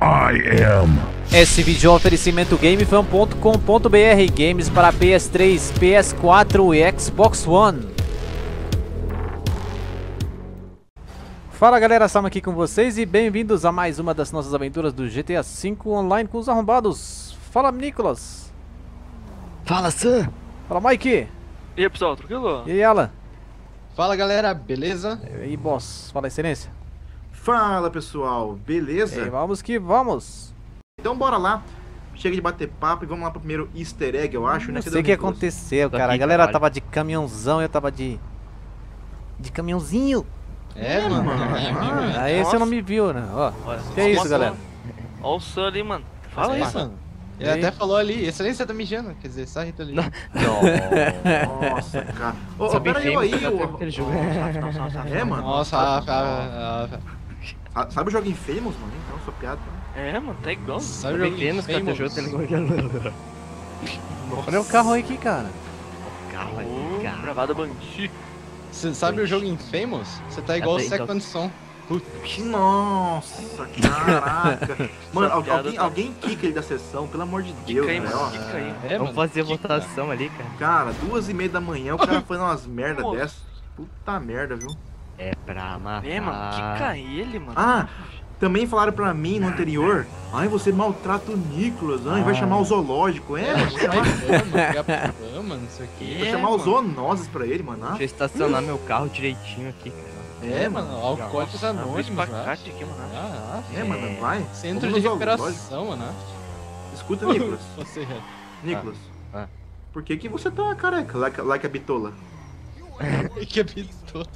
I am. Esse vídeo é um oferecimento gamefan.com.br, games para PS3, PS4 e Xbox One. Fala galera, estamos aqui com vocês e bem-vindos a mais uma das nossas aventuras do GTA V Online com os arrombados. Fala Nicolas. Fala Sam. Fala Mike. E aí pessoal, tranquilo? E aí Alan. Fala galera, beleza? E aí boss, fala excelência. Fala pessoal, beleza? E vamos que vamos. Então bora lá, chega de bater papo e vamos lá pro primeiro easter egg, eu acho, né? Não Cadê sei o que Nicolas? aconteceu, Tô cara. A aqui, galera caralho. tava de caminhãozão, eu tava de caminhãozinho. Mano. Aí você não me viu, né? Ó, que é isso, galera? Olha o Sam ali, mano. Fala Fala aí, isso. mano. Ele E aí? até falou ali, excelência tá mijando, quer dizer, sai Rita ali. Nossa, cara. Ô, pera aí, aquele jogo. É, mano. Nossa, Sabe o jogo Infamous, mano? Então, sua piada. É, mano, tá igual. sabe o jogo Famous? Olha o carro aí aqui, cara. Bravada Banshee. Você sabe o jogo Infamous? Você tá igual o Second Son. Nossa, caraca. Mano, Essa piada alguém quica ele da sessão, pelo amor de Deus, Fica aí, né? mano, Ó, fica aí. Vamos fazer votação ali, cara. cara, 2h30 da manhã, o cara fazendo umas merda Nossa. dessas. Puta merda, viu? É pra matar. É, mano, quica ele, mano. Ah, também falaram pra mim no anterior, ai, você maltrata o Nicolas, ai, vai chamar o zoológico. É, mano, vou chamar, Mano, não sei o que. vou chamar os zoonoses pra ele, mano. Ah, Deixa eu estacionar meu carro direitinho aqui, cara. É, mano, Alcoólicos Anônimos, Nossa, né? espacate aqui, mano. é, mano, vai. Centro Vamos de no zoológico. recuperação, mano. Escuta, Nicolas. Você, Nicolas, Ah. por que você tá careca, like a bitola? que habitou.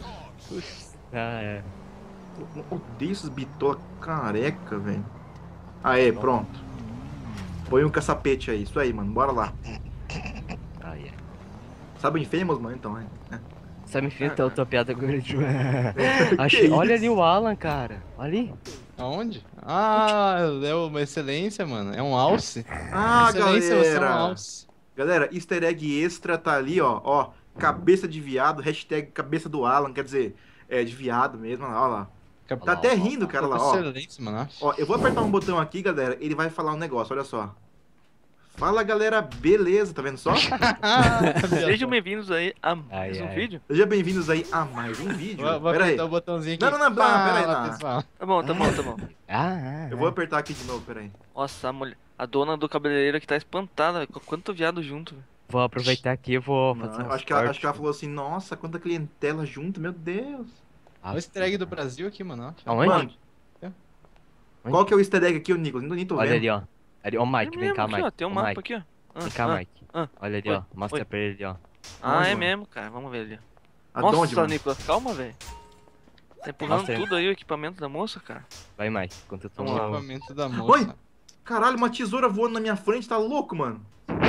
É. Eu odeio esses bitola careca, velho. Aê, pronto. Põe um caçapete aí, isso aí, mano, bora lá. Ah, yeah. Sabe o Infamous, mano, então, é. Sabe, enfim, então tua piada agora de... Que Achei... Olha isso? ali o Alan, cara. Olha ali. Aonde? Ah, é uma excelência, mano. É um alce. Ah, Excelência, você é um galera. alce. Galera, easter egg extra tá ali, ó, cabeça de viado, hashtag cabeça do Alan, quer dizer, é de viado mesmo, ó lá. Tá até rindo, cara, lá, ó. Excelência, mano. Ó, eu vou apertar um botão aqui, galera, ele vai falar um negócio, olha só. Fala, galera, beleza, tá vendo só? Sejam bem-vindos aí a mais Ai, um ai. vídeo. Sejam bem-vindos aí a mais um vídeo. Vou Pera aí, apertar o botãozinho aqui. Não, pera aí, Fala, não. pessoal. Tá bom, tá bom, tá bom. eu vou apertar aqui de novo, pera aí. Nossa, a mulher, a dona do cabeleireiro aqui tá espantada com quanto viado junto, velho. Vou aproveitar aqui e vou Não, fazer eu uns acho que ela cortes. falou assim, nossa, quanta clientela junto, meu Deus. Olha o easter egg do Brasil aqui, mano. Aonde? Mano, qual que é o easter egg aqui, ô Nicolas? Nem tô Olha vendo. ali, ó. Ali, ó, Mike, É vem cá, mesmo aqui, Mike. ó, tem um Ô, mapa Mike. aqui, ó. Vem cá, Mike. ah. Olha ali, Oi, ó. Mostra oi. pra ele ali, ó. Ah, Onde, é mano? mesmo, cara. Vamos ver ali. Aonde, Nossa, mano? Nicolas, calma, velho. Tá empurrando Mostra aí. tudo aí o equipamento da moça, cara. Vai, Mike, enquanto eu tô Vamos lá. no... Equipamento da Oi! moça. Caralho, uma tesoura voando na minha frente, tá louco, mano?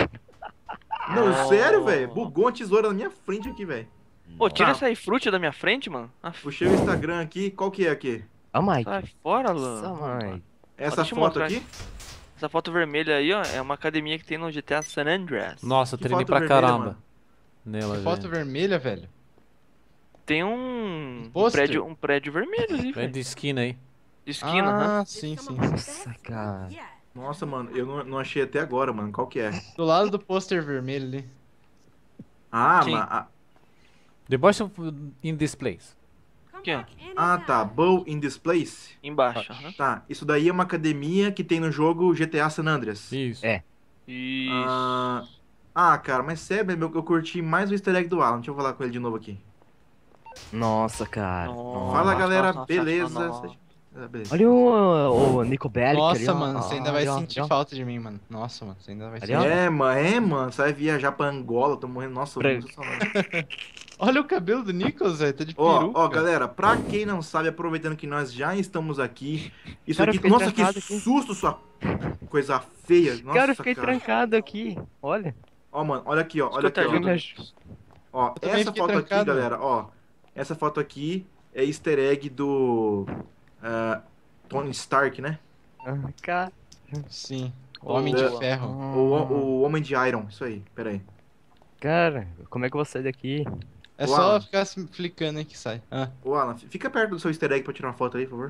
Não, sério, velho? Bugou uma tesoura na minha frente aqui, velho. Pô, tira Ah. essa aí fruta da minha frente, mano. Ah, Puxei o Instagram aqui, qual que é aqui? Ó, Mike. sai fora, Nossa, Lan. Mike. Essa Deixa eu foto mostrar aqui? Essa foto vermelha aí, ó, é uma academia que tem no GTA San Andreas. Nossa, eu Que tremi foto pra vermelha, caramba. mano? Nela, Foto velho. vermelha, velho. Tem um Pôster? um prédio vermelho ali, Vem velho. de esquina aí. De esquina, aham. Ah, sim, sim. Nossa, cara. Nossa, mano, eu não achei até agora, mano. Qual que é? Do lado do pôster vermelho ali. Ah, Sim. The Boys in this place. Aqui, ó. Tá. Bow in this place? Embaixo, aham. Tá, isso daí é uma academia que tem no jogo GTA San Andreas. Isso. É. Isso. Cara, mas sério, eu curti mais o easter egg do Alan. Deixa eu falar com ele de novo aqui. Nossa, cara. Nossa. Fala, galera, nossa, beleza? nossa. Beleza. Olha o Nico Bellic ali, Nossa, ó. mano, você ainda vai Ali, ó, sentir ali, ó. falta de mim, mano. Nossa, mano, você ainda vai Ali, sentir. ó. Mano, você vai viajar pra Angola, tô morrendo, nossa, Pra- muito saudade. Olha o cabelo do Nicholas, velho, tá de peruca. Ó, galera, pra quem não sabe, aproveitando que nós já estamos aqui, isso Cara, eu aqui, fiquei nossa, que trancado aqui. susto, sua coisa feia. Nossa, Cara, eu fiquei trancado aqui. Olha. Ó, mano, olha aqui, ó, olha aqui, Escuta, ó. Me ajuda. aj- Ó, também essa fiquei foto aqui, trancado. galera, ó, essa foto aqui é easter egg do Tony Stark, né? Ah, cara. Sim, o Homem de Boa. Ferro. O Homem de Iron, isso aí, pera aí. Cara, como é que eu vou sair daqui? É Ô, só Alan. ficar se flicando aí que sai. Ah, Ô, Alan, fica perto do seu easter egg pra tirar uma foto aí, por favor.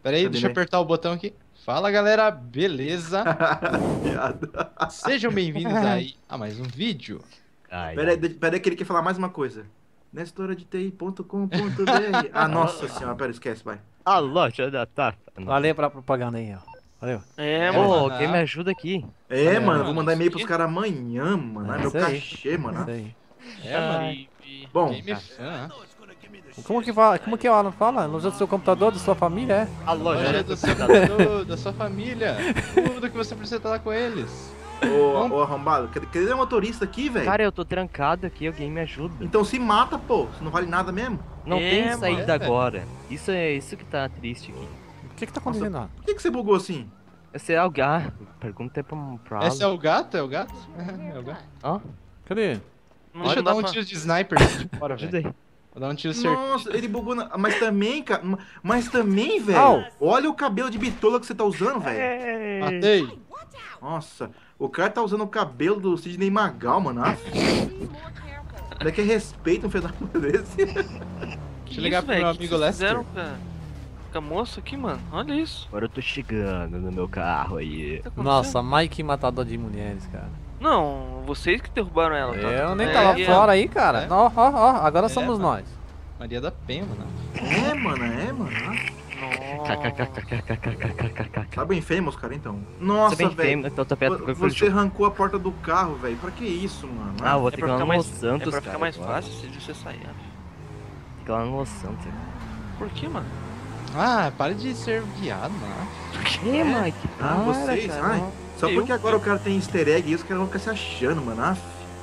Pera aí, Cadê, deixa eu né? apertar o botão aqui. Fala, galera, beleza? Viado. Sejam bem-vindos aí a mais um vídeo. Ai, Pera aí que ele quer falar mais uma coisa. Nestoradetei.com.br. Ah, nossa senhora, pera, esquece, vai. a loja da Tata. Valeu pra propaganda aí, ó. Valeu. É, É, mano. Ô, mano. quem me ajuda aqui? É, É, mano, mano, vou mandar e-mail pros isso caras amanhã, mano. É meu Isso aí. cachê, mano. Isso aí. É, mano. Ai, Bom, Game fan, né? Como que fala? Como que o Alan fala? Loja do seu computador, da sua família, é? A Loja do seu computador, da sua família. Tudo que você precisa estar com eles. ô arrombado, cadê o motorista aqui, velho? Cara, eu tô trancado aqui, alguém me ajuda. Então se mata, pô. Você não vale nada mesmo. Não É, tem mano. saída agora. Isso é isso que tá triste aqui. O que que tá acontecendo lá? Por que você bugou assim? Esse é alguém. Ah, pergunta pra Alan. Esse é o gato? É o gato? É o gato. Ó, Cadê? não Deixa eu dá dar um pra- tiro de sniper aqui de fora, ajuda velho. aí. Vou dar um tiro certo. Nossa, ele bugou Mas também, cara. Mas também, Au. velho. Olha o cabelo de bitola que você tá usando, velho. Matei. Nossa, o cara tá usando o cabelo do Sidney Magal, mano. Ah, Como é que respeita um fenômeno desse? Deixa eu ligar Isso, pro meu velho? amigo que Lester. fizeram com a moça aqui, mano? Olha isso. Agora eu tô chegando no meu carro aí. O que tá acontecendo? Nossa, Mike matador de mulheres, cara. Não, vocês que derrubaram ela. tá? Eu nem É, tava e- fora aí, cara. É? Ó, ó, ó, agora É, somos mano. nós. Maria da Penha, mano. É, mano, é, mano. Nossa. Tá bem famous, cara, então. Você Nossa, bem velho. feio, então tá perto do Você arrancou a porta do carro, velho. Pra que isso, mano? Ah, vou É ter que pra ir lá ficar no Los mais, Santos, é pra cara, ficar mais agora. fácil se você sair. né? Tem que ir lá no Los Santos. Por que, mano? Ah, para de ser viado, mano. Que, Mike? Ah, vocês, cara, ai. não. Só Eu- porque agora o cara tem easter egg e os caras vão ficar se achando, mano. Ah,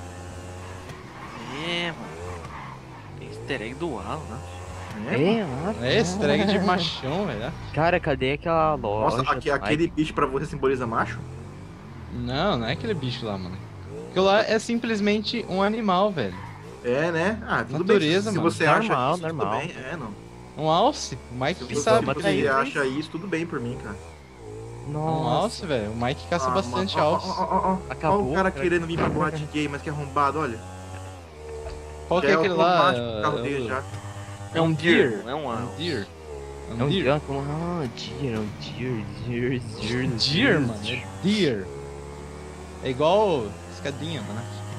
É, mano. Tem easter egg do Alan, né? é, É, É esse drag de machão, velho. Cara, cadê aquela loja? Nossa, do aquele Mike? bicho pra você simboliza macho? Não, não é aquele bicho lá, mano. Aquilo lá é simplesmente um animal, velho. É, né? Ah, tudo Natureza, bem. Se mano. você Normal, acha isso, normal. tudo bem. É, não. Um alce. O Mike Se que você, sabe. se bota aí. você acha isso, tudo bem por mim, cara. Um Nossa, alce, velho. O Mike caça Ah, bastante mano, alce. Ó acabou. o cara cara. querendo vir pra boate gay, mas que arrombado, olha. Qual que Já é aquele lá? automático o carro dele já. É um deer, não é um Um Alan. deer. É Um um deer. deer, é um deer. Deer, mano. É deer. É igual escadinha, mano.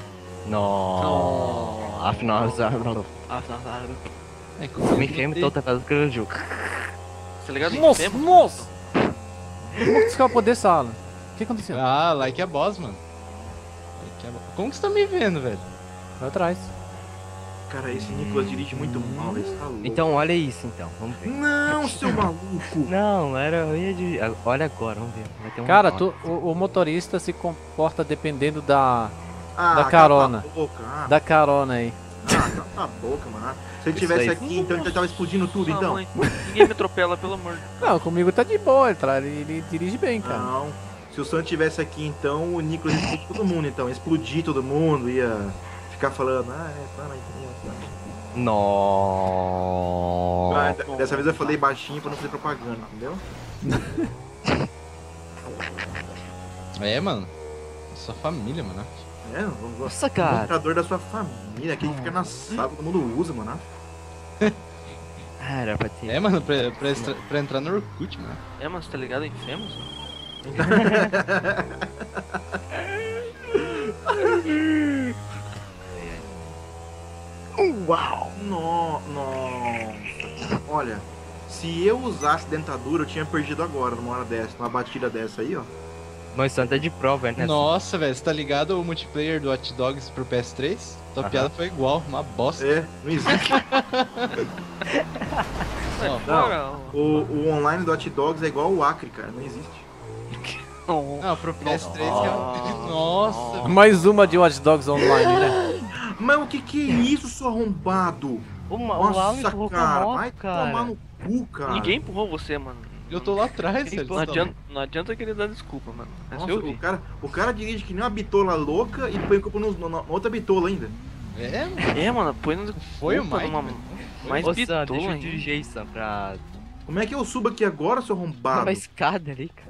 Não. Afinal, Ah, tá. É também fêmea, então tá fazendo que eu jogo. Tá ligado? Nossa, Fêmea? nossa! Como que você poder dessa aula? O que aconteceu? Ah, like a boss, mano. Like a boss. Como que você tá me vendo, velho? Vai atrás. Cara, esse Nicolas dirige muito mal, velho. Você tá louco. Então, olha isso, então. Vamos ver. Não, seu maluco. Não, eu ia de... Olha agora, vamos ver. Vai ter um... Cara, o motorista se comporta dependendo da Ah, da carona. cala a boca. Ah, da carona aí. cala a boca, mano. Se ele Isso tivesse aí. aqui, então ele tava explodindo tudo, Ah, então. mãe, ninguém me atropela, pelo amor de Deus. Não, comigo tá de boa, ele dirige bem, cara. Não. Se o Sam tivesse aqui, então, o Nicolas ia explodir todo mundo, então. Ia explodir todo mundo, ia ficar falando, para aí. Não. Dessa vez eu falei baixinho pra não fazer propaganda, entendeu? É, mano. Sua família, mano. É, vamos Nossa, O cara. computador da sua família, aquele que fica na sala, todo mundo usa, mano. Era pra ter... É, mano, pra entrar no Orkut, mano. É, mas tá ligado em Famous? Uau! Nossa. Olha, se eu usasse dentadura, eu tinha perdido agora, numa hora dessa, numa batida dessa aí, ó. Mas isso é de prova, né? Nossa, velho, você tá ligado o multiplayer do Hot Dogs pro PS3? Tua Aham. piada foi igual, uma bosta. É, não existe. Ó, Fora, O online do Hot Dogs é igual o Acre, cara, não existe. ó. não, pro PS3 Nossa. é... Nossa, Mais uma de Watch Dogs Online, né? Mas o que é isso, seu arrombado? O Alan Nossa, empurrou com a cara, moto, vai cara. tomar no cu, cara. Ninguém empurrou você, mano. eu tô lá atrás, Quem velho. foi? Não adianta, não adianta querer dar desculpa, mano. Essa Nossa, eu vi. o cara dirige que nem uma bitola louca e põe culpa na outra bitola ainda. É, mano. É, mano, põe no. Foi o culpa Mike, numa- velho. Mais Ô, Sam, bitola deixa eu ainda. dirigir aí, Sam, pra... Como é que eu subo aqui agora, seu arrombado? Uma escada ali, cara.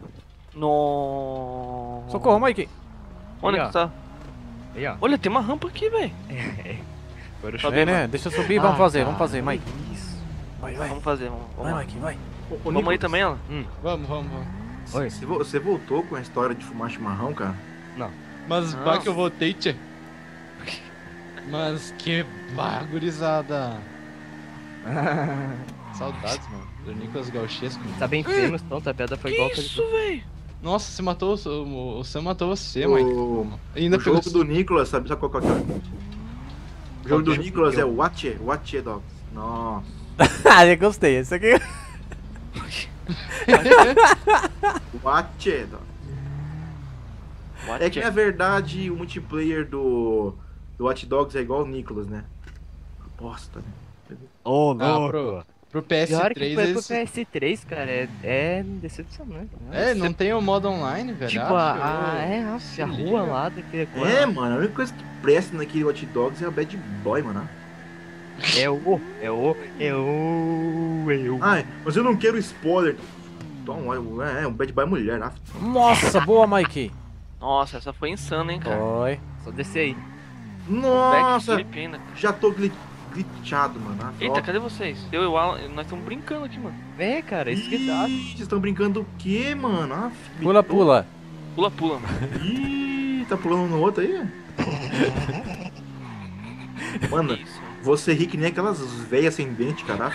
No. Socorro, Mike. Onde Aí, que tá? Aí, ó. Olha, tem uma rampa aqui, velho. Agora eu Sobe É, aí, né? Deixa eu subir, vamos fazer, cara, Mike. Isso. Vai, vai. Vamos fazer, vamos Vai, lá. Mike, vai. Vamos aí Nicolas, também, ela? Vamos. Oi. Você voltou com a história de fumar chimarrão, cara? Mas Ah. bah que eu voltei, tchê. Mas que bagurizada. Saudades, mano. Do Nicolas Gauchesco. Tá bem feio, então a piada foi igual Que que isso, velho? Nossa, você matou o Sam matou você, Mike. O Ainda jogo pegou do Nicolas, sabe qual que é? O jogo do que é? Nicolas é o Watch Dogs. Nossa. Ah, eu gostei. Esse aqui. Watch Dogs. É que na verdade o multiplayer do Watch Dogs é igual o Nicolas, né? Bosta, né? Ô, Ah, louco. pro Pior que PS3 foi pro eles... PS3, cara, é decepcionante. Né? É, não tem o modo online, velho. Tipo, Ah, a rua lá daquele É, mano, a única coisa que presta naquele Watch Dogs é o Bad Boy, mano. Ai, mas eu não quero spoiler. Toma, um Bad Boy mulher, né? Nossa, boa, Mike. Nossa, essa foi insana, hein, cara. Oi. Só descer aí. Nossa, Backflip ainda. já tô glitchado, mano. Ah, Eita, ó. cadê vocês? Eu e o Alan, nós estamos brincando aqui, mano. É, cara, isso que dá. Ih, vocês estão brincando o quê, mano? Ah, Pula, pula. Pula, pula, mano. Ih, tá pulando no outro aí? Mano, Isso. você ri que nem aquelas velhas sem dente, cara.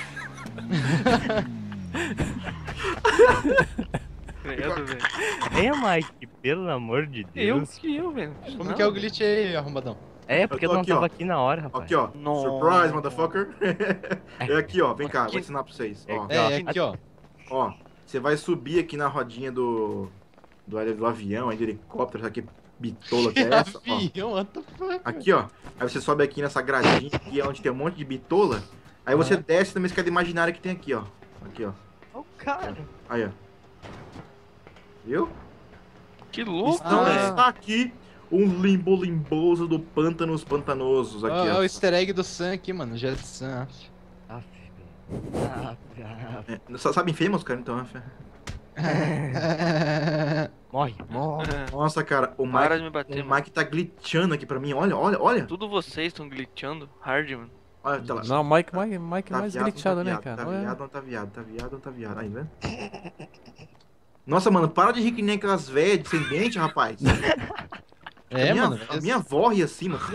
Credo, velho. É, Mike, pelo amor de Deus. Velho. Como que é o glitch aí, arrombadão? É, porque Eu eu tô não aqui, tava ó. aqui na hora, rapaz. Aqui, ó. Nossa. Surprise, motherfucker. É aqui, ó. Vem cá, vou ensinar pra vocês. Ó, É aqui, ó. ó. Você vai subir aqui na rodinha do avião, aí do helicóptero, sabe que bitola que é essa? Ó. Avião, what the fuck? Aqui, ó. Aí você sobe aqui nessa gradinha aqui, onde tem um monte de bitola. Aí você desce na escada imaginária que tem aqui, ó. Aqui, ó. Ô, cara. Aí, ó. Viu? Que louco, Então velho. está aqui um limbo limboso do pântanos pantanosos aqui, Ó, ó. o easter egg do Sam aqui, mano. Já de Sam. Aff, velho. É, sabe Infamous, cara? Então, Morre, morre. nossa, cara, o Para de Mike, me bater, o mano. Mike tá glitchando aqui pra mim. Olha, olha, olha. Tudo vocês estão glitchando hard, mano. Olha, tá lá. Não, Mike Tá mais viado, glitchado, não tá né, viado, cara? Tá Olha. viado, não tá viado, tá viado, não tá viado. Aí, vendo? Nossa, mano, para de rir que nem aquelas velhas de sem dente, rapaz. É, minha, mano. a minha avó ri assim, mano.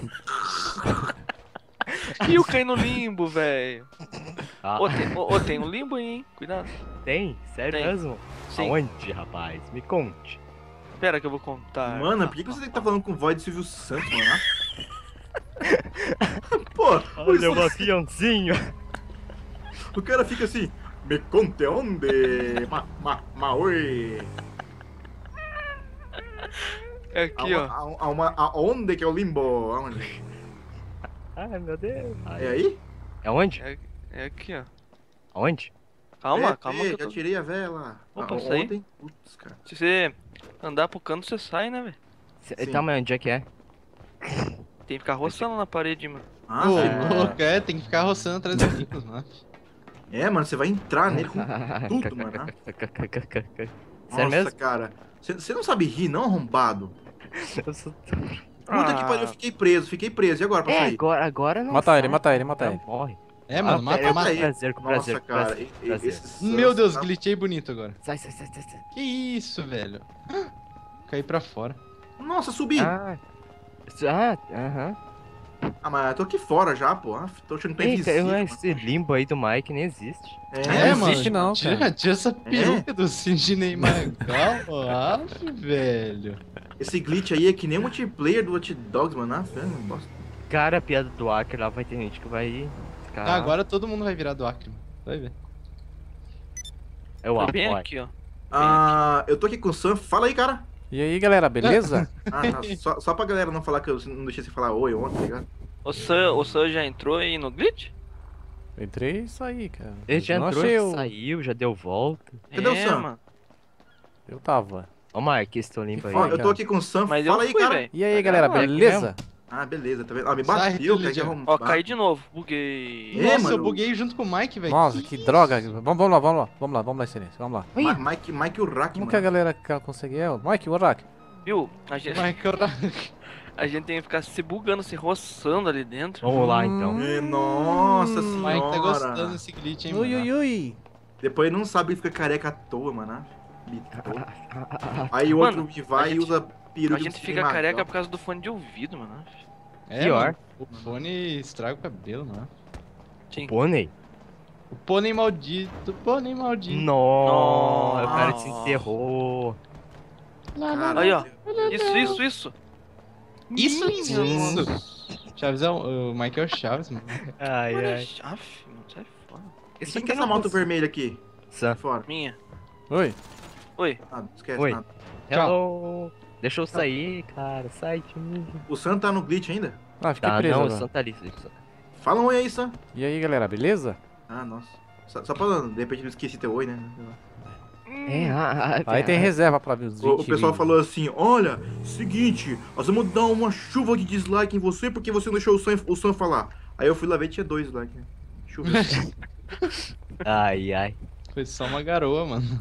E eu caí no limbo, velho. Ah, Tem um limbo aí, hein? Cuidado. tem? Sério Tem. mesmo? Sim. Aonde, rapaz? Me conte. Pera que eu vou contar. Mano, por que você tá falando com voz de Silvio Santos, mano? Pô, Olha o aviãozinho. o cara fica assim, me conte onde, oi. É aqui, ó. Aonde que é o limbo? Aonde? Ai, meu Deus. É aí? É onde? É aqui, ó. Aonde? Calma, É, calma que eu já tô... tirei a vela. Opa, saí. Ontem? Putz, cara. Se você andar pro canto, você sai, né, velho? Sim. Tá, mas onde é que é? Tem que ficar roçando na parede, mano. Ah, Ô, sim. louco, tem que ficar roçando atrás do Nicolas, mano. É, mano, você vai entrar nele com tudo, mano. Sério Nossa, mesmo? cara. Você não sabe rir, não, arrombado? Eu sou... Puta que pariu, eu fiquei preso. E agora pra É, sair? agora não Mata ele, sai. mata ele, mata Não, ele. morre. É, mano, Ah, mata, é, mata. aí. prazer, com prazer, Nossa, com cara. prazer, prazer. Esses Meu Deus, tá- glitchei bonito agora. Sai. Que isso, velho? Caí pra fora. Nossa, subi. Aham. Ah, mas eu tô aqui fora já, pô. Ah, tô achando que tá Eita, invisível. esse limbo aí do Mike nem existe. não existe não, cara. Tira essa peruca do Sidney Magal, velho. Esse glitch aí é que nem o multiplayer do Watch Dogs, mano. Ah, velho, bosta. Cara, a piada do Acre lá vai ter gente que vai ficar... Ah, agora todo mundo vai virar do Acre, mano. Vai ver. É o Foi bem apoio. aqui, ó. Ah, eu tô aqui com o Sam. Fala aí, cara. E aí, galera, beleza? Ah, tá. Só pra galera não falar que eu não deixei você falar oi ontem, tá ligado? O Sam já entrou aí no glitch? Eu entrei e saí, cara. Ele já Não entrou, achei já saiu, já deu volta. Cadê o Sam? Mano. Eu tava. Ó, Mike, esse teu limbo aí. Ó, Foi, eu tô cara. aqui com o Sam. Mas eu Fala aí, fui, cara. velho. E aí, galera, Ah, é aqui beleza? Ah, beleza, tá vendo? Ah, me Sai, bateu, cara. Lídia. Ó, caí de novo. Buguei. É, Nossa, mano. eu buguei junto com o Mike, velho. Nossa, que droga. Vamos lá, excelência. Vamos lá. Mike Urrak, Como mano. que a galera consegue? Mike, o Arak. Viu? A gente, Mike, a gente tem que ficar se bugando, se roçando ali dentro. Vamos lá, então. Nossa o Mike tá senhora. gostando desse glitch, hein, mano. Ui. Depois não sabe e fica careca à toa, mano. Bitola. Aí o outro Mano, que vai a e gente- usa peru A de gente Sidney fica Magal. careca por causa do fone de ouvido, mano. É, Pior. mano, o fone estraga o cabelo, mano. Sim. Pônei? O pônei maldito, pônei maldito. Nossa, o cara Nossa. te enterrou. Cara, Aí, ó. Isso. Isso. Chaves é o Michael Chaves, mano. Ai, Mano, ai. mano, sai fora. E Isso quem aqui que é essa não moto funciona. vermelha aqui? Sam. Fora. Minha. Oi. Oi. Nada, esquece Oi. nada. Hello. Deixa eu sair, cara. Sai de mim. O Sam tá no glitch ainda? Ah, fiquei Tá, preso não, o agora. Sam tá ali. Sam. Fala um oi aí, Sam. E aí, galera, beleza? Ah, nossa. Só pra, de repente, não esqueci teu oi, né? É, Aí tem reserva pra ver os 20 O pessoal vídeos. falou assim, olha, seguinte, nós vamos dar uma chuva de dislike em você porque você não deixou o Sam falar. Aí eu fui lá ver e tinha 2 likes, né? Chuva. Ai, ai. Foi só uma garoa, mano.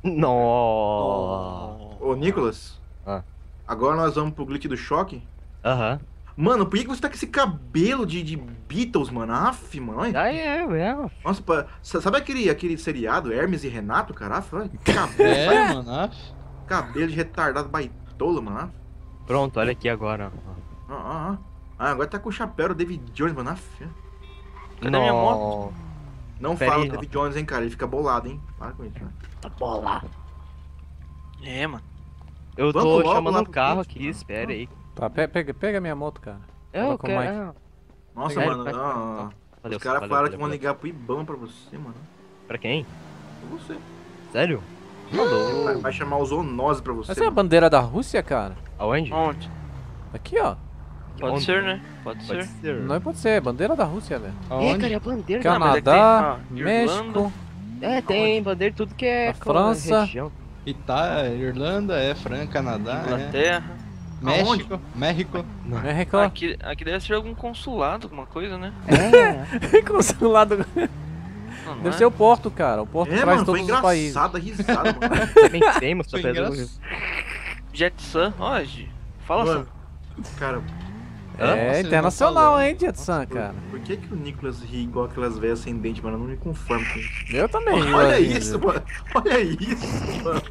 Nossa. Ô, Nicolas. Ah. Agora nós vamos pro glitch do choque. Aham. Mano, por que você tá com esse cabelo de Beatles, mano? Aff, mano. Olha. Ah, é. Nossa, sabe aquele seriado, Hermes e Renato, cara? Aff, olha. Cabelo, É, mano. cabelo de retardado baitola, mano. Aff. Pronto, olha aqui agora. Ah, agora tá com o chapéu do David Jones, mano. Aff. Cadê minha moto? Não Pera fala aí, do David Jones, hein, cara. Ele fica bolado, hein. Para com isso, né? Tá bola. É, mano. Eu Vamos tô logo chamando lá um pro carro glitch, aqui, mano. espera aí. Tá, pega minha moto, cara. Eu Fala com o Mike. quero. Nossa, Sério, mano. vai. Os Valeu, caras valeu, falaram que valeu, vão valeu. ligar pro Ibama pra você, mano. Pra quem? Pra você. Sério? Vai chamar os zoonoses pra você. Essa é a mano. bandeira da Rússia, cara? Aonde? Onde? Aqui, ó. Pode Onde? ser, né? Pode Pode ser. ser. Não pode ser, é bandeira da Rússia, velho. É, Aonde? cara, é a bandeira Cara, da... mas é que Canadá, tem, ó, México. É, tem bandeira tudo que é... A França. região. Irlanda, França, Canadá, Inglaterra. México, México. México. Aqui deve ser algum consulado, alguma coisa, né? É. Consulado. Não, não Deve é? ser o Porto, cara. O Porto É, traz mano, foi todos os países. engraçada a risada, mano. Também temos Foi papel do... engraçado. Jetsun. Ó, fala Mano, só. cara, É Nossa, internacional, ele hein, Jetson, cara. por que o Nicolas ri igual aquelas velhas ascendentes, mano? Eu não me conformo com isso. Eu também. Olha assim, isso, mano. Olha isso, mano.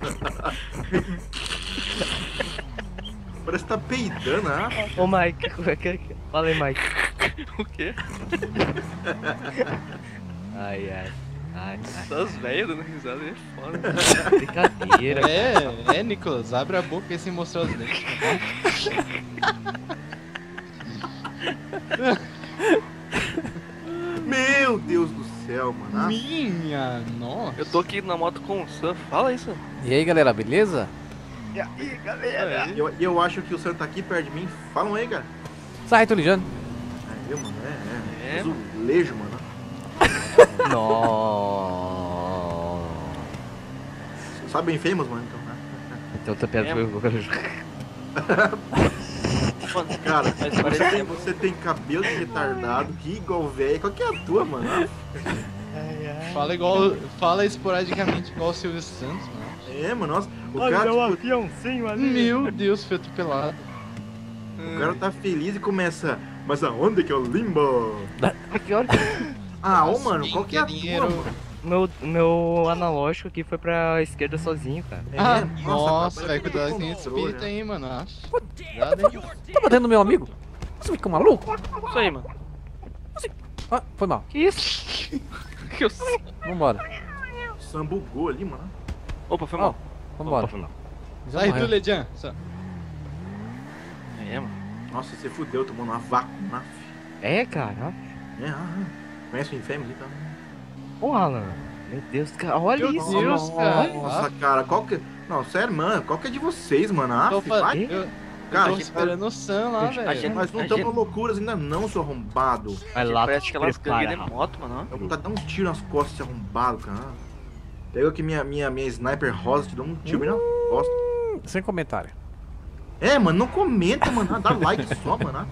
Parece que tá peidando, ah. Ô, Mike, fala aí, Mike. O quê? Ai, ai. Ai, ai. Essas velhas dando risada aí é foda. Brincadeira. Nicolas, abre a boca e sem mostrar os dentes. Meu Deus do céu, mano. Ah, Minha nossa. Eu tô aqui na moto com o Sam. Fala aí, Sam. E aí, galera, beleza? eu acho que o Sam tá aqui perto de mim. Falam aí, cara. Sarreto Lijano. É, viu, mano? É. Azulejo, mano. Nossa. Sabe bem famous, mano? Então, né? Então tá perto. Mano, Cara, mas parece você tem cabelo de retardado, ri igual velho. Qual que é a tua, mano? Ah, Fala esporadicamente igual o Silvio Santos, mano. é, mano, nossa. O cara, tipo, aviãozinho ali. Meu Deus, foi atropelado. o cara tá feliz e começa. Mas aonde que é o limbo? Pior Ah, ô, Assim, mano, qual que é a tua, dinheiro. mano? meu analógico aqui foi pra esquerda sozinho, cara. É, Nossa, cara, vai parece cuidar que sem tem espírito controle, aí, mano. Cuidado aí. Tá batendo no meu amigo? Você fica maluco? isso aí, mano. Ah, foi mal. Que isso? Que eu sei. Vambora. O Sam bugou ali, mano. Opa, foi Ó, mal. vambora. Opa, não. Já Sai morreu. do Lejan. É, mano. Nossa, você fudeu, tomou uma vácuo, né? É, cara. É, Conhece o Infamous, então? Ô, Alan. Meu Deus, cara. Olha Meu isso. Deus, cara. Nossa, cara, qual que... Não, sério, mano, qual que é de vocês, mano? Ah, Eu vai. tô Cara, esperando o Sam lá, a velho. gente- nós não estamos loucuras ainda não, seu arrombado. Vai lá, Parece te aquelas prepara. gangues de moto, mano. Eu vou dar um tiro nas costas desse arrombado, cara. Pega aqui minha sniper rosa, te dou um tiro bem na costa. Sem comentário. É, mano, não comenta, mano. Dá like só, mano.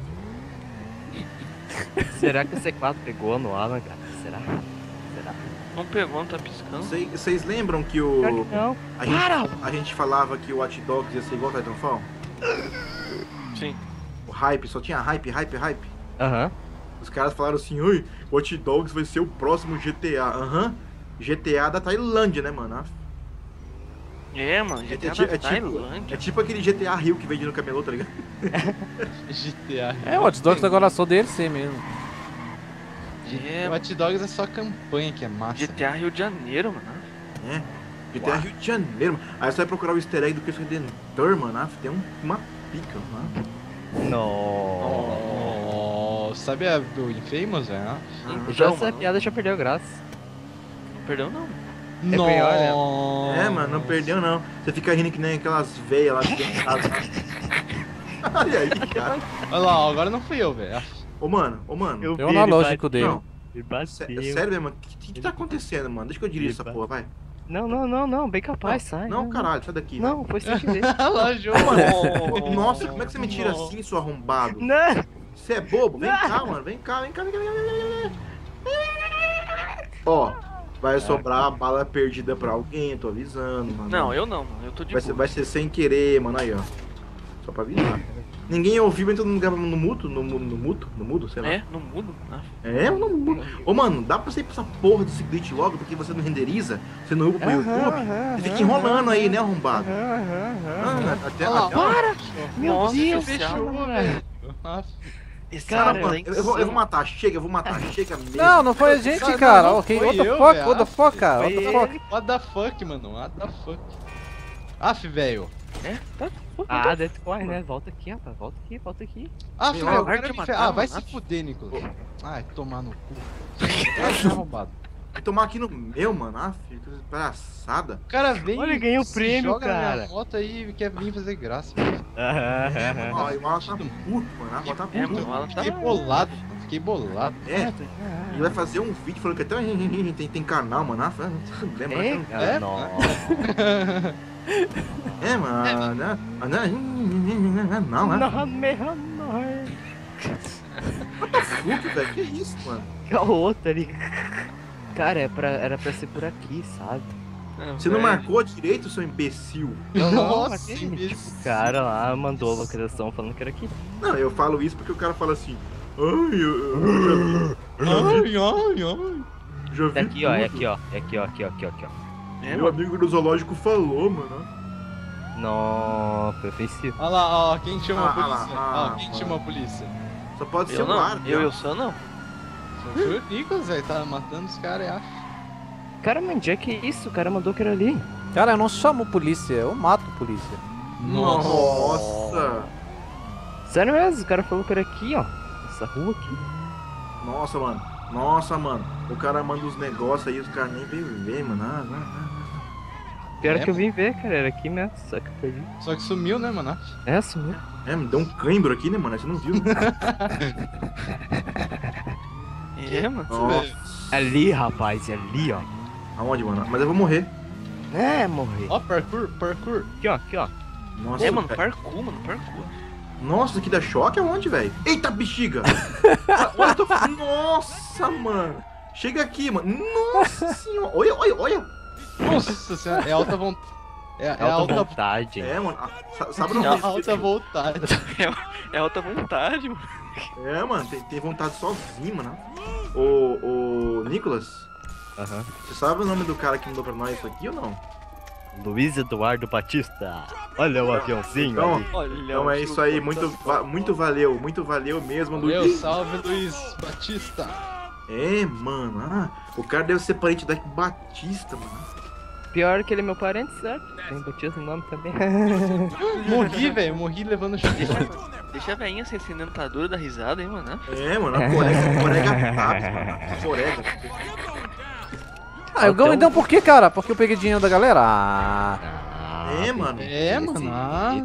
Será que o C4 pegou no Alan, cara? Será? Não pegou, não tá piscando. Vocês lembram que Pior o... que não. A gente falava que o Watch Dogs ia ser igual ao Titanfall? Sim. O hype, só tinha hype. Aham. Os caras falaram assim, oi, Watch Dogs vai ser o próximo GTA. Aham. GTA da Tailândia, né, mano? É, mano, GTA da Tailândia. É tipo aquele GTA Rio que vende no camelô, tá ligado? GTA. É, o Watch Dogs agora sou DLC mesmo. É, Watch Dogs é só campanha que é massa. GTA Rio de Janeiro, mano. É. GTA Rio de Janeiro, mano. Aí você vai procurar o easter egg do Cristo Redentor, mano. Tem uma pica, mano. Não. Oh, sabe a do Infamous, velho? Já Então, essa mano, piada já perdeu graça. perdão não. bem, olha. É, mano, não perdeu não. Você fica rindo que nem aquelas veias lá de dentro de casa. Olha aí, cara. Olha lá, ó, agora não fui eu, velho. Ô, mano. Eu Tem o vi, analógico ele dele. Não, Ele bateu. sério mesmo, o que tá acontecendo, mano? Deixa que eu dirija essa porra, vai. Não, bem capaz, sai. Não, caralho, sai daqui. Não, foi sem querer. Olha lá, João. Mano, nossa, como é que você me tira assim, seu arrombado? Não! Você é bobo? Vem cá, mano. Vem cá. Ó, vai sobrar bala perdida pra alguém, tô avisando, mano. Não, eu não, mano. Eu tô de boa. Vai ser sem querer, mano, aí, ó. Só pra avisar. Ninguém ouviu, então não grava no mudo, sei lá. É, não mudo. Ah, No mudo. Ô, mano, dá pra você ir pra essa porra desse glitch logo, porque você não renderiza, você não upa pro YouTube, você fica enrolando aí, né, arrombado? Até Para! Meu Nossa, Deus, fechou, cara. esse Cara, Cara, mano, eu vou matar, chega mesmo. Não foi a gente, Cara, cara. não, Ok, foi what the eu, fuck, velho. what the fuck, cara, what the Foi fuck. What the fuck, mano? What the fuck? Aff, velho. É, tá. Ah, deve correr, né? Volta aqui, rapaz. Volta aqui. Aff, Meu, velho, o vai cara te me matar, Ah, vai mano. se fuder, Nicolas. Ai, tomar no cu. Arrombado. Vai tomar aqui no meu, mano. Que coisa palhaçada. O cara vem Olha, ganhei o se prêmio, joga na cara. minha moto aí e quer vir fazer graça. Ó, e o Alan tá puto, mano. O Alan tá É, puto. mano, ela tá. Fiquei bolado, mano. Fiquei bolado. É, ele vai fazer um vídeo falando que até tem canal, mano. Lembra? É, É, cara, não. É, mano. Não, né? Puto, velho. Que isso, mano? Que a outra ali. Cara, era pra ser por aqui, sabe? Você não marcou direito, seu imbecil? Nossa, mas tem, imbecil. tipo, o cara lá mandou a localização falando que era aqui. Não, eu falo isso porque o cara fala assim. Ai, eu já vi. É aqui, ó, é tudo. aqui, ó. É aqui, ó. É, Meu mano. amigo do zoológico falou, mano. Não, foi ofensivo. Olha lá, ó, quem chama a Ah, polícia? lá, Ó, quem mano. chama a polícia? Só pode ser Eu o não. árabe. Eu sou não. Só foi o Nicolas, velho, tá matando os caras, acho. Cara, mas onde é que é isso? O cara mandou que era ali. Cara, eu não chamo polícia, eu mato polícia. Nossa. Sério mesmo, o cara falou que era aqui, ó. Essa rua aqui. Nossa, mano. O cara manda os negócios aí, os caras nem veio ver, mano. Pior É, que eu vim ver, cara, era aqui mesmo, só que eu perdi. Só que sumiu, né, mano? É, sumiu. Me deu um cãibro aqui, né, mano? Você não viu? É, mano. Nossa. Ali, rapaz, ali, ó. Aonde, mano? Mas eu vou morrer. É, morri. Ó, parkour. Aqui, ó. Nossa, É, mano, velho. parkour, mano, parkour. Nossa, isso aqui dá choque aonde, velho? Eita, bexiga! Nossa, mano! Chega aqui, mano. Nossa senhora! Olha! Nossa senhora, é alta vontade. É Alta vontade. É, mano. Sabe o É nome alta vontade. É alta vontade, mano. É, mano. Tem vontade sozinho, mano. Ô, Nicolas, Aham. você sabe o nome do cara que mandou pra nós isso aqui ou não? Luiz Eduardo Batista. Olha o aviãozinho Então, ali. Olha, Então é isso aí. Muito valeu mesmo, Valeu, Luiz. salve Luiz Batista. É, mano. O cara deve ser parente da Batista, mano. Pior que ele é meu parente, certo? Tem Batista no nome também. Morri levando chute. Deixa a velhinha sem dentadura da risada, hein, mano. É, mano. A corega taps, mano. Corega. Ah, eu ganhei então por quê, cara? Porque eu peguei dinheiro da galera? Ah, É, mano. É, mano. Ah.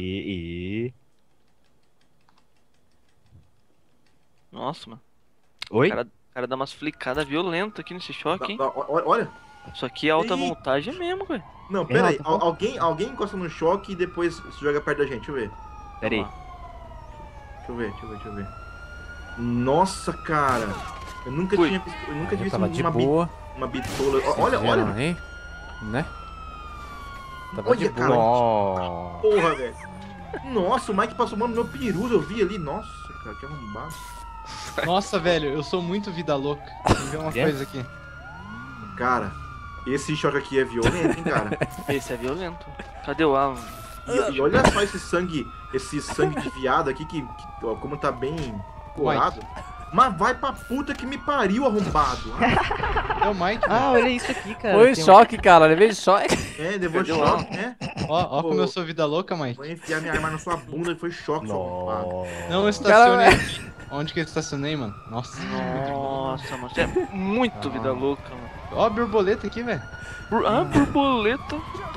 Nossa, mano. Oi? O cara dá umas flicadas violentas aqui nesse choque, hein? Olha. Isso aqui é alta Ih. voltagem mesmo, velho. Não, pera aí. Alguém encosta no choque e depois se joga perto da gente. Deixa eu ver. Pera aí. Deixa eu ver. Nossa, cara. Eu nunca Fui. tinha eu visto tava de boa. uma bitola. Olha. Hein? Né? Tava Olha, de cara. boa. Nossa. Porra, velho. Nossa, o Mike passou mano no meu peru, eu vi ali. Nossa, cara, que arrombado. Nossa, velho, eu sou muito vida louca. Deixa eu ver uma É? coisa aqui. Cara, esse choque aqui é violento, hein, cara? Esse é violento. Cadê o Alan? E olha só esse sangue de viado aqui ó, como tá bem corado. Mas vai pra puta que me pariu, arrombado. É o Mike. Ah, olha isso aqui, cara. Foi Tem choque, cara. Levei de choque. Levou Cadê choque, né? Ó como eu sou vida louca, Mike. Vou enfiar minha arma na sua bunda e foi choque, seu arrombado. Não estacionei aqui. Onde que eu estacionei, mano? Nossa. Nossa, mano. Você é muito vida louca, mano. Ó a borboleta aqui, velho. Borboleta.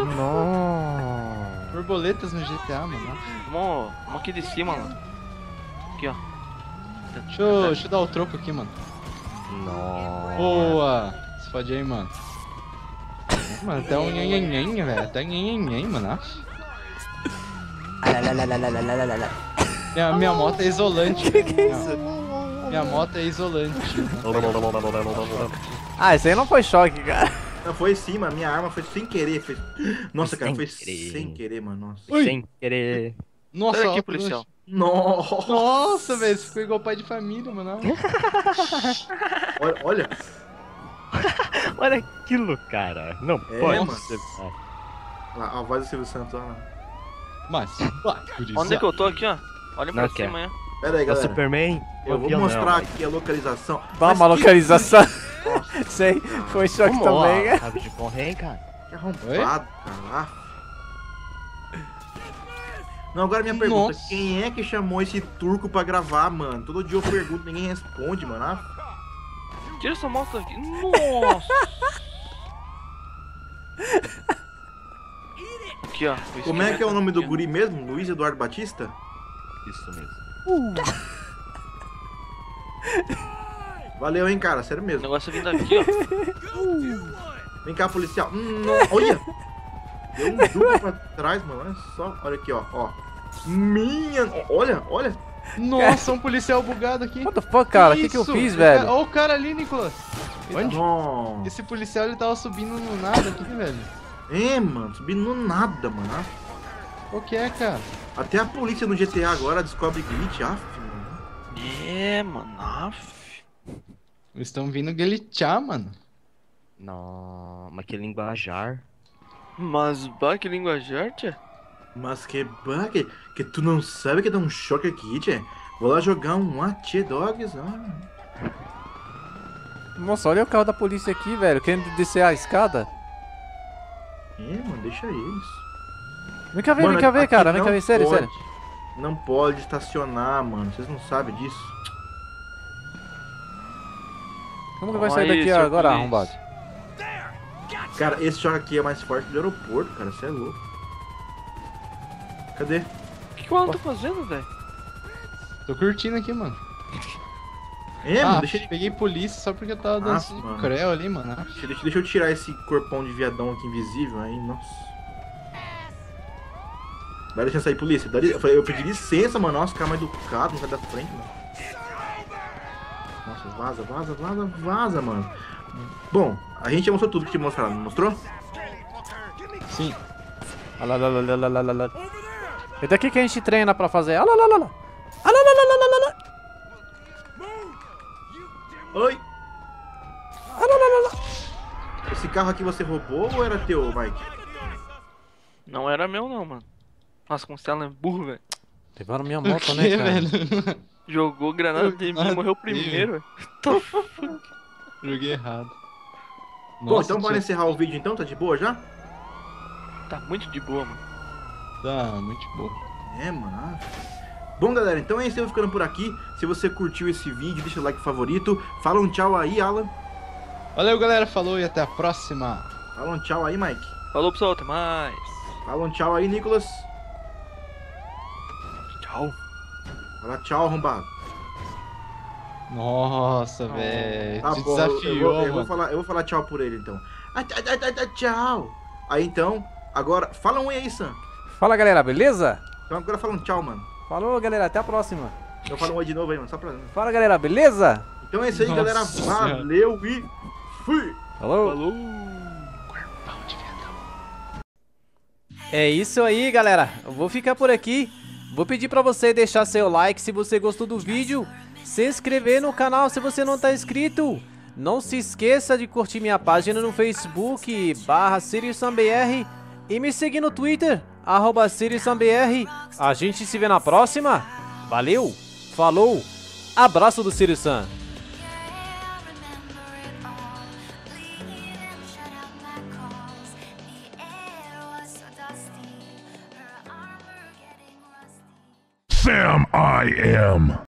Não. Borboletas no GTA, mano. Vamos aqui de cima, mano. Aqui, ó. Deixa eu dar o troco aqui, mano. Não. Boa! Se fode aí, mano. Mano, até um nhenhenhen, velho. Até nhenhenhen, mano. Minha moto é isolante. Minha moto é isolante. Ah, isso aí não foi choque, cara. Não, foi sim, mano. Minha arma foi sem querer. Nossa, cara, foi querer. sem querer, mano. Nossa. Sem querer. Nossa, Sai daqui, ó, policial. Nossa, velho, você ficou igual pai de família, mano. Olha. Olha aquilo, cara. Não pode mano. ser. Lá, a voz do Silvio Santos lá. Mas, Onde é que eu tô aqui, ó? Olha pra Não cima, quer. hein? Pera aí, É o galera. Superman? Eu vou mostrar aqui a localização. Vamos, Mas uma que- localização. Nossa, Sei, foi choque também, né? Sabe de correr, hein, cara? que arrombado, cara. Não, agora minha pergunta. Nossa. Quem é que chamou esse turco pra gravar, mano? Todo dia eu pergunto, ninguém responde, mano. Tira essa moto aqui. Nossa. Aqui, ó. Como é que é o nome do Aqui, ó. guri mesmo? Luiz Eduardo Batista? Isso mesmo. Valeu, hein, cara. Sério O mesmo. negócio é vindo aqui, ó. Vem cá, policial. Olha! Deu um duplo pra trás, mano. Olha só. Olha aqui, ó. Minha. Olha. Nossa, um policial bugado aqui. What the fuck, cara? O que eu Isso? fiz, velho? Ó o cara ali, Nicolas. Nossa. Esse policial, ele tava subindo no nada aqui, velho. Mano. Subindo no nada, mano. O que é, cara? Até a polícia no GTA agora descobre glitch. Mano. Mano. Aff. Eles estão vindo glitchar, mano. Não, mas que linguajar. Mas, bah, que linguajar, tia. Mas que bug. Que tu não sabe que dá um choque aqui, tchê. Vou lá jogar um Watch Dogs. Nossa, olha o carro da polícia aqui, velho. Querendo descer a escada. Mano, deixa eles. Vem cá ver, Mano, vem cá ver, aqui cara. Vem não cá ver, sério, pode. sério. Não pode estacionar, mano. Vocês não sabem disso. Como que vai Calma sair aí, daqui senhor agora, polícia. arrombado? Cara, esse choque aqui é mais forte do aeroporto, cara. Você é louco. Cadê? O que o Alan tá fazendo, velho? Tô curtindo aqui, mano. Mano, deixa ele. Peguei polícia só porque eu tava dando Nossa, esse mano. creu ali, mano. Deixa eu tirar esse corpão de viadão aqui invisível aí, nossa. Vai deixar sair, polícia. Eu pedi licença, mano. Nossa, cara mais educado, não sai da frente, mano. Nossa, vaza, mano. Bom, a gente já mostrou tudo que tinha mostrado, não mostrou? Sim. É daqui que a gente treina pra fazer. Oi! Esse carro aqui você roubou ou era teu, Mike? Não era meu, não, mano. Nossa, como você é burro, velho. Levaram minha O moto, que, né, cara? velho? Jogou granada de mim e morreu primeiro, velho. Joguei errado. Bom, Nossa, então bora tinha- encerrar o vídeo então? Tá de boa já? Tá muito de boa, mano. Tá, muito boa. Mano. Bom, galera, então é isso. Eu vou ficando por aqui. Se você curtiu esse vídeo, deixa o like favorito. Fala um tchau aí, Alan. Valeu, galera. Falou e até a próxima. Fala um tchau aí, Mike. Falou, pessoal, até mais. Fala um tchau aí, Nicolas. Tchau. Fala tchau, arrombado. Nossa, velho. Tá Te bom, desafiou, eu vou mano. falar tchau por ele, então. Tchau. Aí, então, agora, fala um aí, Sam. Fala, galera, beleza? Então agora fala um tchau, mano. Falou, galera, até a próxima. Então fala um oi de novo aí, mano, só pra... Fala, galera, beleza? Então é isso aí, Nossa galera. Senhora. Valeu e fui! Falou. Falou. É isso aí, galera. Eu vou ficar por aqui. Vou pedir pra você deixar seu like se você gostou do vídeo, se inscrever no canal se você não tá inscrito, Não se esqueça de curtir minha página no Facebook, /SiriusSamBR, e me seguir no Twitter, @SiriusSamBR. A gente se vê na próxima. Valeu, falou, abraço do Sirius Sam. Sam I am.